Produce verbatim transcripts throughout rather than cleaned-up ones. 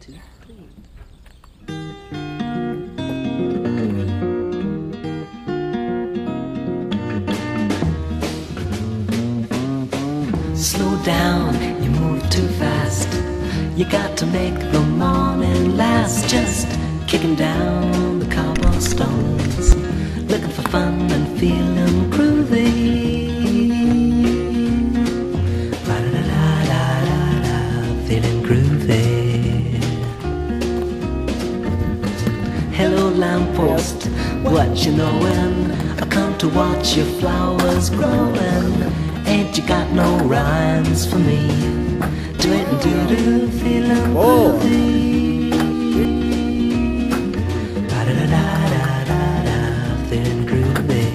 two, three. Slow down, you move too fast. You got to make the morning last. Just kicking down the cobblestones, looking for fun and feeling groovy. La-da-da-da-da-da, feeling groovy. Hello lamppost, what you knowin'? I come to watch your flowers growin'. Ain't you got no rhymes for me? Do it and do do, feeling groovy. Da da da da da da, feeling groovy.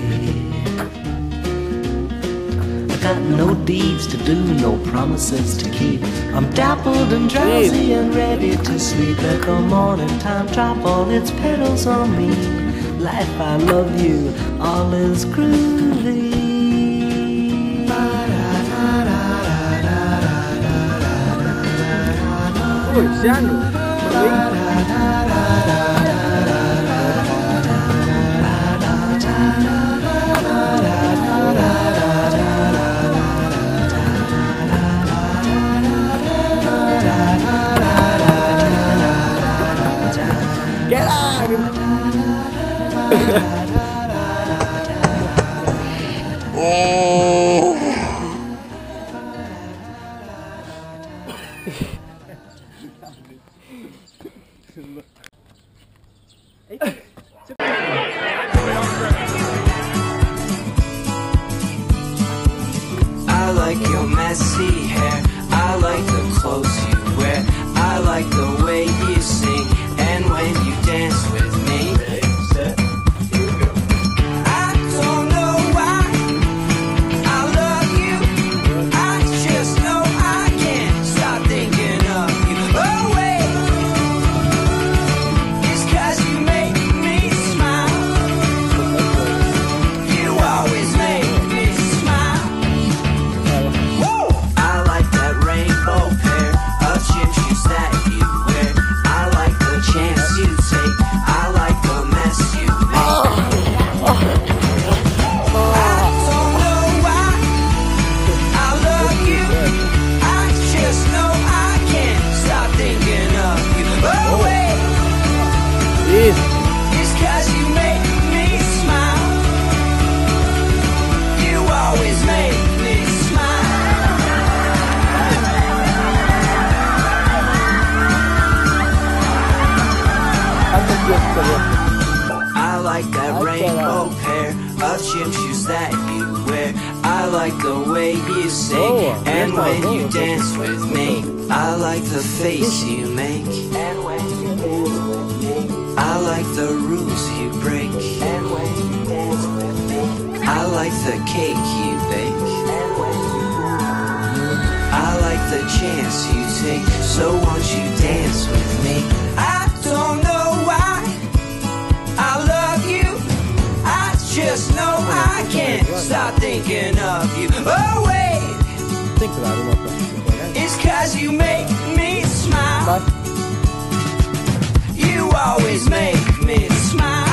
I got no deeds to do, no promises to keep. I'm dappled and drowsy and ready to sleep. Let the morning time drop all its petals on me. Life, I love you, all is groovy. Ôi, Giano, get out! Oh. I like your messy hair, I like the clothes you wear, I like the way you sing, and when you dance with me. I don't know why I love you, I just know I can't stop thinking of you. Oh wait, it's 'cause you make me smile, you always make me smile. Woo! I like that rainbow pair of gym shoes that you wear, I like the chance you take, I like the mess you make. I don't know why I love you, I just know I can't stop thinking of you. Oh wait, it's 'cause you make me smile, you always make me smile. I like that rainbow pair of gym shoes that you wear, I like the way you sing, and when you dance with me. I like the face you make, and when you dance with me. I like the rules you break, and when you dance with me. I like the cake you bake, and when you dance. I like the chance you take, so won't you dance with me? I don't know why I love you, I just know I can't stop thinking of you. Oh wait, it's 'cause you make me smile, you always make me smile.